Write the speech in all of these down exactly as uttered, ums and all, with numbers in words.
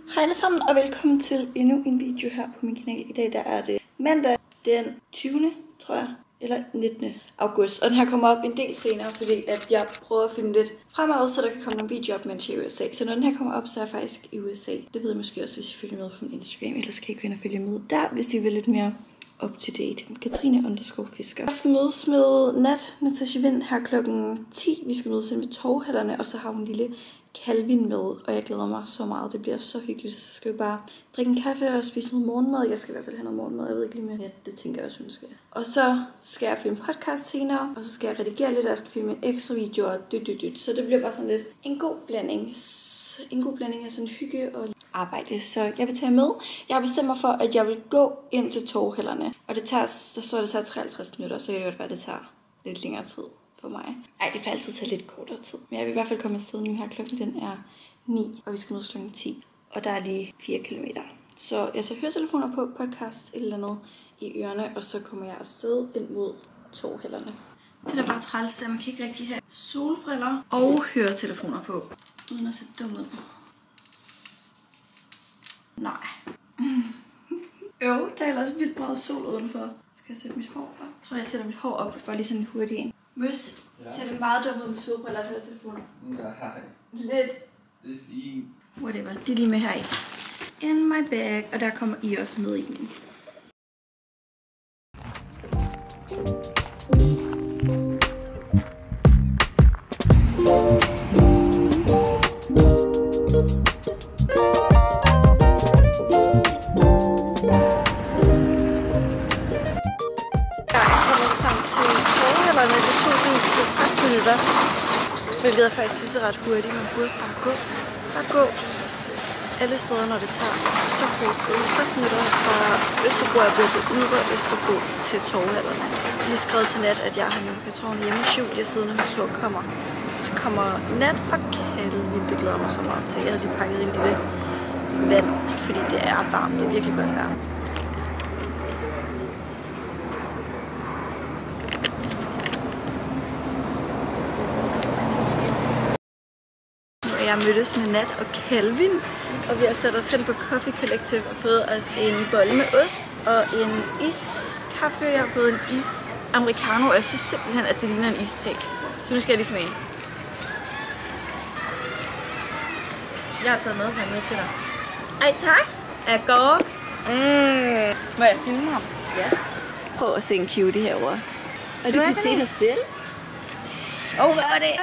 Hej alle sammen og velkommen til endnu en video her på min kanal. I dag der er det mandag den tyvende tror jeg, eller nittende august. Og den her kommer op en del senere, fordi at jeg prøver at finde lidt fremad, så der kan komme nogle videoer op, mens jeg er i U S A. Så når den her kommer op, så er jeg faktisk i U S A. Det ved I måske også, hvis I følger med på min Instagram. Ellers kan I gå ind og følge med der, hvis I vil lidt mere up to date. Katrine underscore fisker. Jeg skal mødes med Nat, Natasha Vind her klokken ti. Vi skal mødes ind ved Torvhallerne, og så har hun en lille Calvin med, og jeg glæder mig så meget. Det bliver så hyggeligt. Så skal vi bare drikke en kaffe og spise noget morgenmad. Jeg skal i hvert fald have noget morgenmad. Jeg ved ikke lige mere. Ja, det tænker jeg også, hun skal. Og så skal jeg filme podcast senere, og så skal jeg redigere lidt, og jeg skal filme en ekstra video og dyt, dyt, dyt. Så det bliver bare sådan lidt en god blanding. En god blanding af sådan hygge og arbejde. Så jeg vil tage med. Jeg har bestemt mig for, at jeg vil gå ind til Torvhallerne. Og det tager, der står, det tager treoghalvtreds minutter, så kan det godt være, det tager lidt længere tid for mig. Ej, det kan altid tage lidt kortere tid. Men jeg vil i hvert fald komme afsted nu her. Klokken den er ni, og vi skal mødes klokken ti. Og der er lige fire kilometer. Så jeg tager høretelefoner på, podcast eller andet i ørerne, og så kommer jeg afsted ind mod Torvhallerne. Det er bare træls, at man kan ikke rigtig have solbriller og høretelefoner på, uden at se dum ud. Nej. Jo, der er ellers vildt meget sol udenfor. Skal jeg sætte mit hår op? Jeg tror, jeg sætter mit hår op, bare lige sådan hurtigt en. Møs, ja. Ser det meget dumt ud med solbriller og høretelefoner? Nej. Lidt. Det er fint. Whatever, det er lige med her i. In my bag, og der kommer I også med i den. Det tog sådan halvtreds minutter, hvilket jeg faktisk synes er ret hurtigt. Man burde bare gå, bare gå alle steder, når det tager så kort tid. halvtreds minutter fra Østerbro, jeg bor på Ydre Østerbro til Torvhallerne. Jeg har lige skrevet til Nat, at jeg har nu, jeg tror hun er hjemme i Julie siden, hun tror kommer. Så kommer Nat og Calvin, det glæder mig så meget til. Jeg havde lige pakket ind i det vand, fordi det er varmt, det er virkelig godt vejr. Jeg mødtes med Nat og Calvin, og vi har sat os hen på Coffee Collective og fået os en bolle med ost og en iskaffe. Jeg har fået en is americano, og jeg synes simpelthen, at det ligner en iste. Så nu skal jeg lige smage. Jeg har taget med her med til dig. Ej, tak. Agurk. Mm. Må jeg filme ham? Ja. Prøv at se en cutie herovre. Og du kan se dig selv. Åh, oh, hvad var det?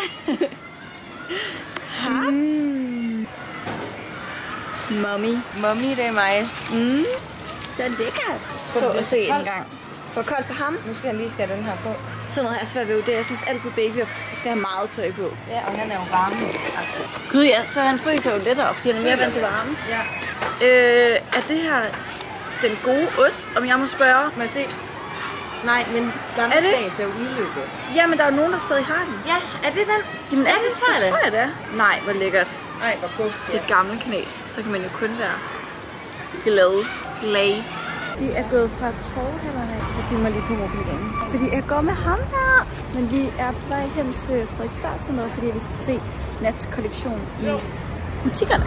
Mm. Mommy. Mommy, det er mig. Mm. Så lækkert. Prøv at se en gang. For koldt for ham. Nu skal han lige skal den her på. Sådan noget her svært ved det. Jeg synes altid, baby skal have meget tøj på. Ja, og han er jo varme. Gud ja, så han fryser jo lettere op, fordi han er mere vant til varme. Ja. Øh, er det her den gode ost, om jeg må spørge? Må jeg se? Nej, men gamle dags er jo udløbet. Ja, men der er jo nogen, der stadig har den. Ja, er det den? Jamen, ja, det, det tror jeg det. det. tror jeg det er. Nej, hvor lækkert. Nej, hvor godt. Det er et gammelt knæs, så kan man jo kun være glad. Glad. Vi er gået fra Torvhallerne. Jeg filmer lige på mobilen. Fordi jeg går med ham her. Men vi er på vej hen til Frederiksberg Center, fordi vi skal se Nats kollektion i butikkerne.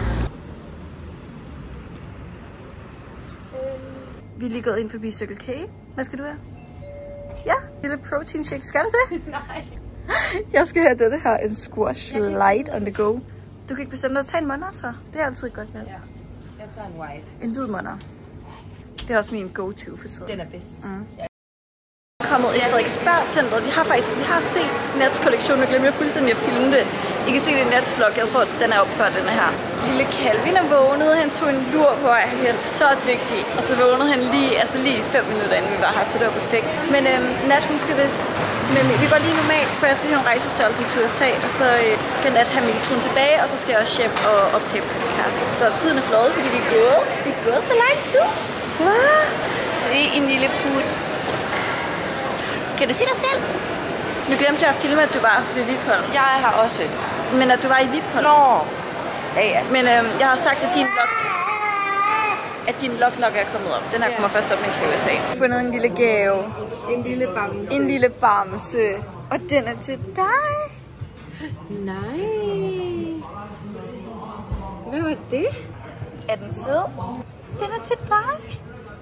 Vi er lige gået ind forbi Circle K. Hvad skal du have? Ja, lille protein shake. Skal du det? Nej. Jeg skal have denne her, en squash light on the go. Du kan ikke bestemme dig at tage en måneder, så. Det er altid et godt valg. Ja, jeg tager en white. En hvid måneder. Det er også min go-to for tiden. Den er bedst. Mm. Kommet i Frederiksberg Center. Vi har faktisk vi har set Nats kollektion. Jeg glemte fuldstændig at filme det. I kan se det i Nats vlog. Jeg tror, den er opført, den her. Lille Calvin er vågnet. Han tog en lur på vej hen. Så dygtig. Og så vågnede han lige, altså lige fem minutter inden vi var her. Så det var perfekt. Men øhm, Nat, hun skal vist... Men vi går lige normalt, for jeg skal have en rejsestørrelse til U S A. Og så øh, skal Nat have metroen tilbage. Og så skal jeg også hjem og optage podcast. Så tiden er fløjet, fordi vi er gået. Vi er gået så lang tid. Wow. Se en lille put. Kan du se dig selv? Nu glemte jeg at filme, at du var ved Vipholm. Jeg er her også. Men at du var i Vipholm. Nå. Ja, ja. Men øhm, jeg har sagt, at din vlog, at din vlog nok er kommet op. Den her kommer først op, mens jeg er i U S A. Jeg har fundet en lille gave. En lille bamse. En lille bamse. Og den er til dig. Nej. Hvad var det? Er den sød? Den er til dig.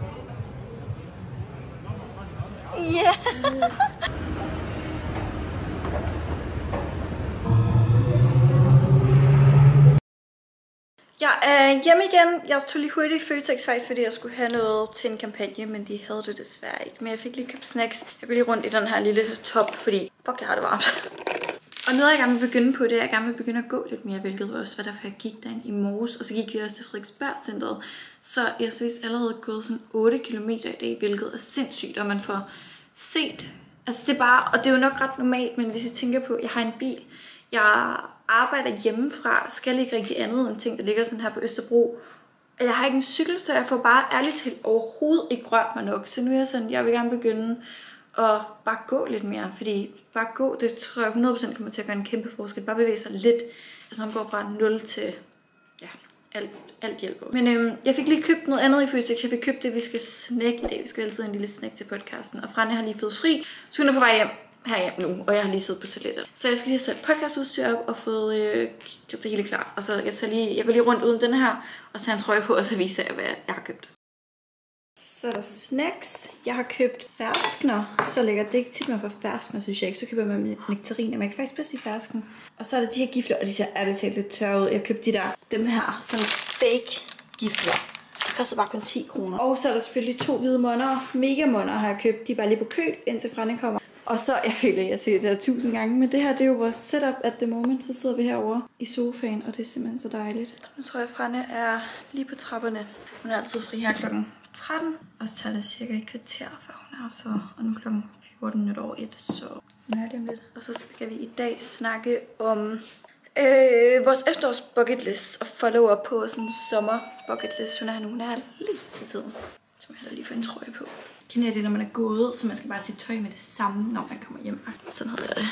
Ja. Yeah. Jeg er hjemme igen. Jeg tog lige hurtigt i Føtex faktisk, fordi jeg skulle have noget til en kampagne, men de havde det desværre ikke. Men jeg fik lige købt snacks. Jeg går lige rundt i den her lille top, fordi fuck, jeg har det varmt. Og noget jeg gerne vil begynde på, det er, at jeg gerne vil begynde at gå lidt mere, hvilket var også var derfor jeg gik derind i morges. Og så gik vi også til Frederiksberg-centret. Så jeg synes allerede gået sådan otte kilometer i dag, hvilket er sindssygt, og man får set. Altså det er bare, og det er jo nok ret normalt, men hvis I tænker på, at jeg har en bil, jeg arbejder hjemmefra, skal ikke rigtig andet end ting, der ligger sådan her på Østerbro. Og jeg har ikke en cykel, så jeg får bare ærligt talt overhovedet ikke rørt mig nok. Så nu er jeg sådan, jeg vil gerne begynde at bare gå lidt mere, fordi bare gå, det tror jeg hundrede procent kommer til at gøre en kæmpe forskel. Bare bevæge sig lidt, altså man går fra nul til, ja, alt, alt hjælper. Men øhm, jeg fik lige købt noget andet i Føtex. Jeg fik købt det, vi skal snakke i dag. Vi skal altid have en lille snack til podcasten. Og Franne har lige fået fri, så hun er på vej hjem her nu, og jeg har lige siddet på toilettet. Så jeg skal lige have sat podcastudstyr op og fået øh, gjort det hele klar. Og så jeg, tager lige, jeg går lige rundt uden den her, og tager en trøje på, og så viser jeg, hvad jeg har købt. Så er der snacks. Jeg har købt ferskner. Så lækker det ikke tit, man får ferskner, synes jeg ikke. Så køber man nektariner, men jeg kan faktisk bedst sige fersken. Og så er der de her gifler, og de ser ærligt talt lidt tørre ud. Jeg købte de der, dem her, sådan fake gifler. Det koster bare kun ti kroner. Og så er der selvfølgelig to hvide måneder. Mega måneder har jeg købt. De er bare lige på køb, indtil Franne kommer. Og så, jeg føler, at jeg siger det her tusind gange, men det her, det er jo vores setup at the moment. Så sidder vi herovre i sofaen, og det er simpelthen så dejligt. Nu tror jeg, at Franne er lige på trapperne. Hun er altid fri her klokken tretten, og så tager det cirka et kvarter, før hun er så, og nu er klokken fjorten minutter over et, så hun er lige om lidt. Og så skal vi i dag snakke om øh, vores efterårs bucket list, og follow up på sådan en sommer bucket list. Hun er nu, hun er lige til tiden. Så må jeg da lige få en trøje på. Kender det, når man er gået, så man skal bare sige tøj med det samme, når man kommer hjem. Sådan havde jeg det.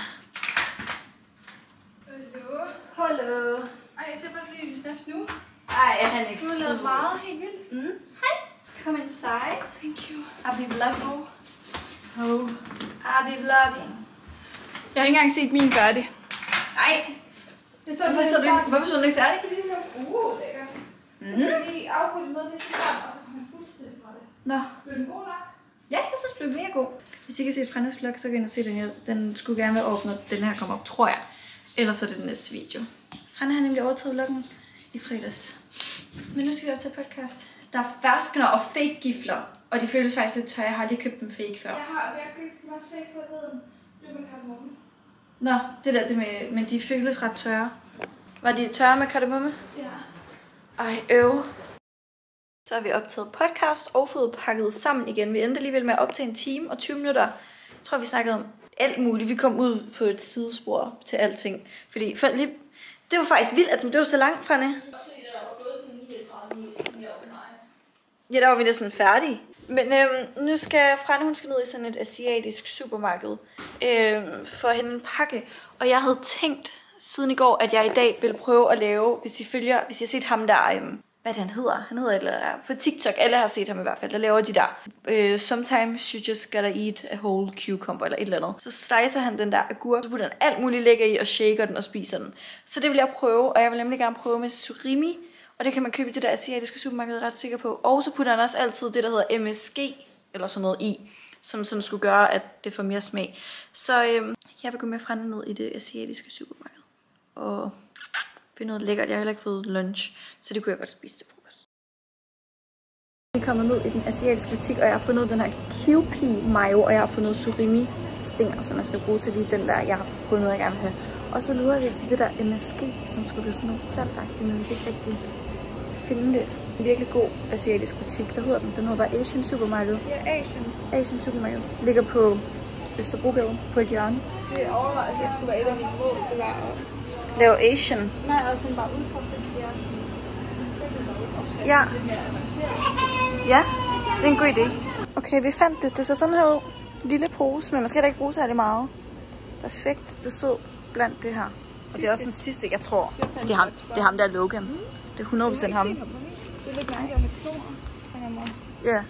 Hallo. Hallo. Ej, jeg ser faktisk lige de snaps nu. Ej, er han ikke Du har lavet meget helt vildt. Mm. Hej. Come inside. Thank you. I'll be vlogging. Oh. I'll be vlogging. Jeg har ikke engang set min færdig. Nej. Det så Hvorfor så du ikke, hvorfor så du ikke færdig? Kan vi sige noget? Uh, lækker. Mm. Så kan vi lige afbryde noget af det cigaret, og så kommer jeg fuldstændig fra det. Nå. Blev den god nok? Ja, jeg synes, det blev mega god. Hvis I kan se Frannes vlog, så kan I se den her. Den skulle gerne være åbnet, den her kommer op, tror jeg. Ellers er det den næste video. Franne har nemlig overtaget vloggen i fredags. Men nu skal vi op til podcast. Der er ferskner og fake gifler. Og de føles faktisk lidt tørre. Jeg har lige købt dem fake før. Jeg har, jeg har købt en også fake på den. Det er med kardemomme. Nå, det der, det med, men de føles ret tørre. Var de tørre med kardemomme? Ja. Ej, øv. Så har vi optaget podcast og fået pakket sammen igen. Vi endte alligevel med at optage en time og tyve minutter. Jeg tror, vi snakkede om alt muligt. Vi kom ud på et sidespor til alting. Fordi for lige, det var faktisk vildt, at den blev så langt, Franne. Ja, der var vi næsten færdige. Men øhm, nu skal Franne, hun skal ned i sådan et asiatisk supermarked øhm, for at hente en pakke. Og jeg havde tænkt siden i går, at jeg i dag ville prøve at lave, hvis I følger, hvis I har set ham der, øhm, hvad han hedder, han hedder et eller andet, på TikTok, alle har set ham i hvert fald, der laver de der, øh, sometimes you just gotta eat a whole cucumber, eller et eller andet. Så slicer han den der agurk, så putter han alt muligt lækker i, og shaker den og spiser den. Så det vil jeg prøve, og jeg vil nemlig gerne prøve med surimi, og det kan man købe i det der asiatiske supermarked, jeg er ret sikker på. Og så putter han også altid det, der hedder M S G, eller sådan noget i, som sådan skulle gøre, at det får mere smag. Så øh, jeg vil gå med Franne ned i det asiatiske supermarked, og finde noget lækkert. Jeg har heller ikke fået lunch, så det kunne jeg godt spise til frokost. Vi er kommet ned i den asiatiske butik, og jeg har fundet den her Kewpie mayo, og jeg har fundet surimi stænger, som jeg skal bruge til lige den der, jeg har fundet, jeg gerne vil have. Og så leder vi efter det der M S G, som skulle være sådan noget saltagtigt, men vi kan ikke rigtig finde det. En virkelig god asiatisk butik. Hvad hedder den? Den hedder bare Asian Supermarket. Ja, Asian. Asian Supermarket. Ligger på Østerbrogade på et hjørne. Det overvejede, at det skulle være et af mine mål, det var at Lave Asian. nej, og sådan bare udfordre det, fordi jeg er sådan, det skal det noget Ja. lidt mere avanceret. Ja, det er en god idé. Okay, vi fandt det. Det ser sådan her ud. En lille pose, men man skal da ikke bruge særlig meget. Perfekt. Det stod blandt det her. Og det er også den sidste, jeg tror. Det er ham, det er ham der er Logan. Det er hundrede procent ham. Det er lidt mærkeligt med klor. Ja.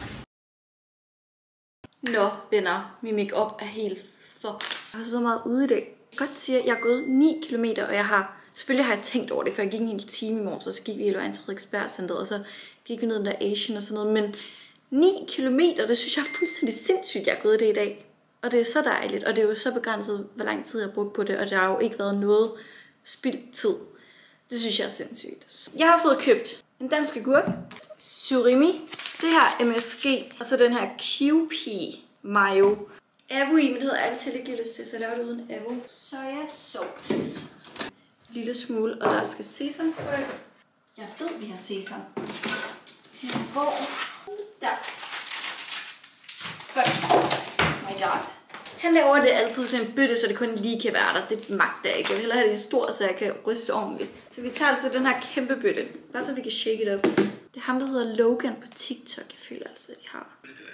Nå, venner. Min make-up er helt fucked. Jeg har så meget ude i dag. Jeg kan godt sige, at jeg har gået ni kilometer, og jeg har Selvfølgelig har jeg tænkt over det, for jeg gik en hel time i morges, og så gik vi hele vejen til Frederiksberg-centret, og så gik vi ned der Asian og sådan noget. Men ni kilometer, det synes jeg er fuldstændig sindssygt, jeg har gået det i dag. Og det er så dejligt, og det er jo så begrænset, hvor lang tid jeg har brugt på det, og der har jo ikke været noget spildt tid. Det synes jeg er sindssygt. Jeg har fået købt en dansk agurk, surimi, det her M S G, og så den her Q P mayo. Avo i, men det hedder ærligt til ikke lyst til, så jeg laver det uden avo. Sojasauce. En lille smule, og der skal sesamfrø. Jeg ved, vi har sesam. Hvor? Der. Godt. Oh my god. Han laver det altid til en bøtte, så det kun lige kan være der. Det magter jeg ikke. Jeg vil hellere have det i stor, så jeg kan ryste ordentligt. Så vi tager altså den her kæmpe bøtte. Bare så vi kan shake it up. Det er ham, der hedder Logan på TikTok. Jeg føler altså, at de har.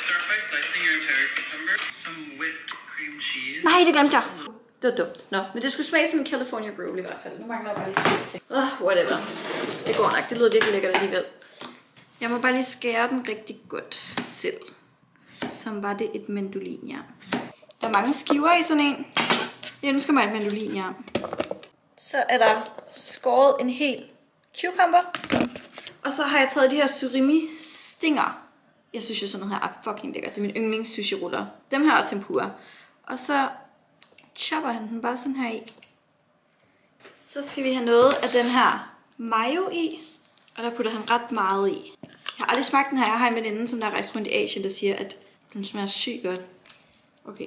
Nej, det glemte jeg. Det var dumt. Nå, men det skulle smage som en California Roll i hvert fald. Nu mangler jeg bare lige to ting. Åh, oh, whatever. Det går nok. Det lyder virkelig lækkert alligevel. Jeg må bare lige skære den rigtig godt selv. Som var det et mandolinjern. Der er mange skiver i sådan en. Jeg ønsker mig et mandolinjern. Så er der skåret en hel cucumber. Og så har jeg taget de her surimi stinger. Jeg synes jo sådan noget her er fucking lækkert. Det er min yndlings sushi ruller. Dem her er tempura. Og så chopper han den bare sådan her i. Så skal vi have noget af den her mayo i. Og der putter han ret meget i. Jeg har aldrig smagt den her. Jeg har en veninde, som der er rejst rundt i Asien, der siger, at den smager sygt godt. Okay.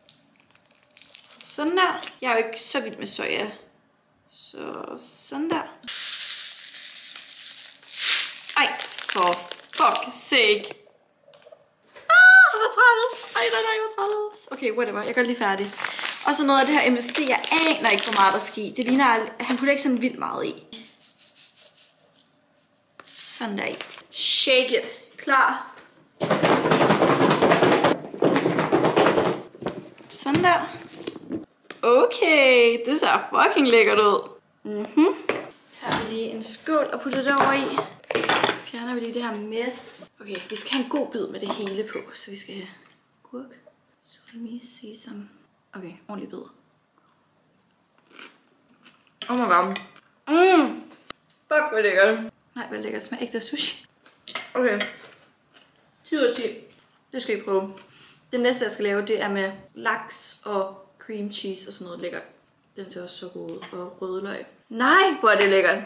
Sådan der. Jeg er jo ikke så vild med soja. Så sådan der. Ej, for fuck's sake. Ah, hvor træls. Ej, nej, nej, hvor træls. Okay, whatever. Jeg gør det lige færdig. Og så noget af det her M S G. Jeg aner ikke, hvor meget der skal i. Det ligner, at han putter ikke sådan vildt meget i. Sådan der i. Shake it. Klar. Sådan der. Okay, det ser fucking lækkert ud. Mhm. Tager vi lige en skål og putter det over i. Fjerner vi lige det her mess. Okay, vi skal have en god bid med det hele på, så vi skal have gurk, surimi, sesam. Okay, ordentlig bid. Oh my god. Mmm. Fuck, hvor lækkert. Nej, hvor lækkert. Smager ægte sushi. Okay. ti ud af ti. Det skal I prøve. Det næste, jeg skal lave, det er med laks og cream cheese og sådan noget lækkert. Den ser også så god ud. Og rødløg. Nej, hvor er det lækkert.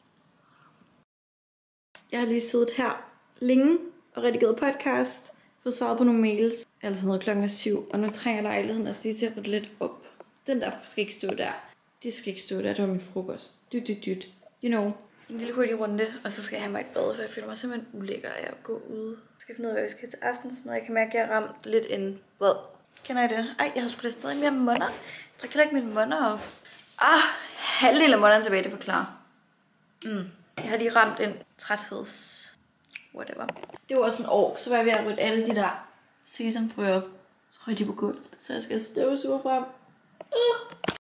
Jeg har lige siddet her længe og redigeret podcast. Fået svaret på nogle mails. Altså noget klokken er syv. Og nu trænger lejligheden altså lige til at få det lidt op. Den der skal ikke stå der. Det skal ikke stå der. Det var min frokost. Dyt, dyt, dyt. You know. En lille hurtig runde. Og så skal jeg have mig et bad, for jeg føler mig simpelthen ulækker af at gå ude. Jeg skal finde ud af, hvad vi skal til aftensmad. Jeg kan mærke, at jeg har ramt lidt en... Hvad? Kender I det? Ej, jeg har sgu da stadig mere måneder. Jeg drikker ikke mine måneder op. Ah, halvdelen af månederne tilbage, det forklarer. Mm. Jeg har lige ramt en trætheds... Whatever. Det var også en år, så var jeg ved at rydde alle de der sesamfrø op. Så røg de på gulvet, så jeg skal støvsuge frem. Uh.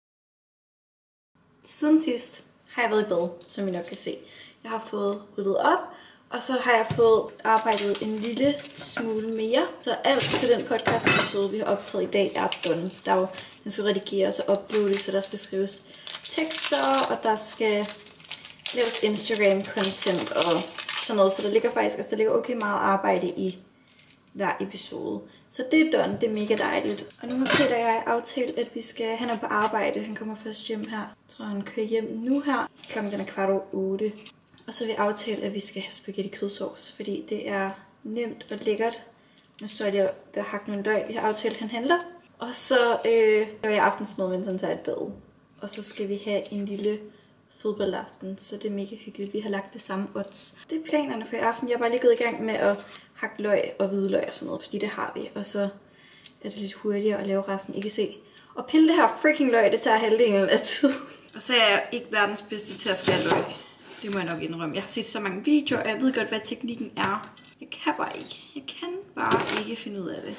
Siden sidst har jeg været i bad, som I nok kan se. Jeg har fået ryddet op, og så har jeg fået arbejdet en lille smule mere. Så alt til den podcast episode, vi har optaget i dag, er done. Der er jo, den skal redigeres og uploades, så der skal skrives tekster, og der skal laves Instagram-content og sådan noget. Så der ligger faktisk, altså der ligger okay meget arbejde i hver episode. Så det er done, det er mega dejligt. Og nu har Peter og jeg aftalt, at vi skal, han er på arbejde, han kommer først hjem her. Jeg tror, han kører hjem nu her. Klokken den er kvart over otte. Og så har vi aftalt, at vi skal have spaghetti kødsovs, fordi det er nemt og lækkert. Nu står jeg ved at hakke nogle løg. Vi har aftalt, at han handler. Og så øh, laver jeg aftensmad, mens han tager et bad. Og så skal vi have en lille fodboldaften, så det er mega hyggeligt. Vi har lagt det samme odds. Det er planerne for i aften. Jeg er bare lige gået i gang med at hakke løg og hvidløg og sådan noget, fordi det har vi. Og så er det lidt hurtigere at lave resten. I kan se. Og pille det her freaking løg, det tager halvdelen af tiden. Og så er jeg ikke verdens bedste til at skære løg. Det må jeg nok indrømme. Jeg har set så mange videoer, og jeg ved godt, hvad teknikken er. Jeg kan bare ikke. Jeg kan bare ikke finde ud af det.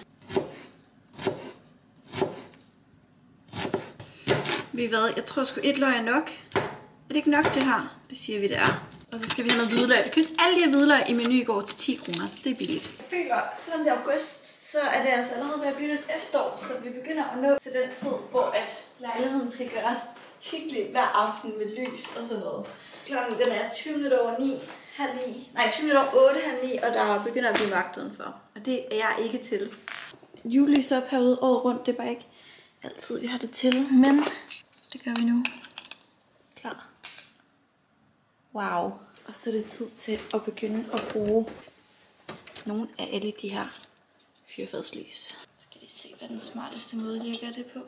Ved I hvad? Jeg tror sgu et løg er nok. Er det ikke nok det her? Det siger vi det er. Og så skal vi have noget hvidløg. Vi købte alle de her hvidløg i Meny i går til ti kroner. Det er billigt. Jeg føler, selvom det er august, så er det altså allerede ved at blive lidt efterår. Så vi begynder at nå til den tid, hvor at lejligheden skal gøres hyggeligt hver aften med lys og sådan noget. Klokken den er tyve minutter over ni, halv ni, nej tyve minutter over otte, halv ni, og der begynder at blive mørkt udenfor. Og det er jeg ikke til. Julelys op herude året rundt, det er bare ikke altid vi har det til, men det gør vi nu. Klar. Wow. Og så er det tid til at begynde at bruge nogle af alle de her fyrfadslys. Så kan de se, hvad den smarteste måde lige at gøre det på.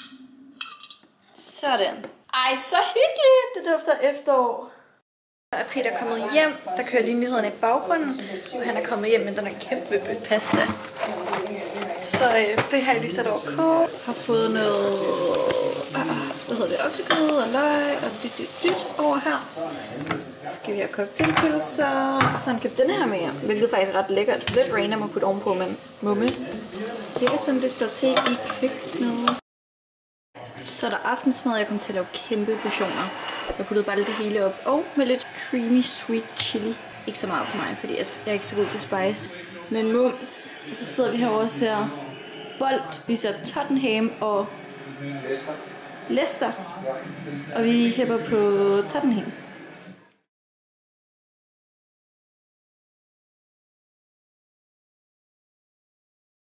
Sådan. Ej, så hyggeligt! Det dufter efterår. Så er Peter kommet hjem. Der kører lige nyhederne i baggrunden. Og han er kommet hjem med den her kæmpe pasta. Så øh, det har jeg lige sat over kog. Har fået noget, øh, hvad hedder det, oksekød og løg og dyt, dyt, dyt over her. Så skal vi have cocktailpølser. Og så har han købt den her med, hvilket faktisk er ret lækkert. Lidt random at putte ovenpå, men mumme. Det er sådan, det står til i køkkenet. Så er der aftensmad, jeg kommer til at lave kæmpe portioner. Jeg puttede bare det hele op, og med lidt creamy sweet chili. Ikke så meget til mig, fordi jeg er ikke så god til spice. Men mums. Og så sidder vi herovre og ser bold. Vi ser Tottenham og Leicester. Og vi hæpper på Tottenham.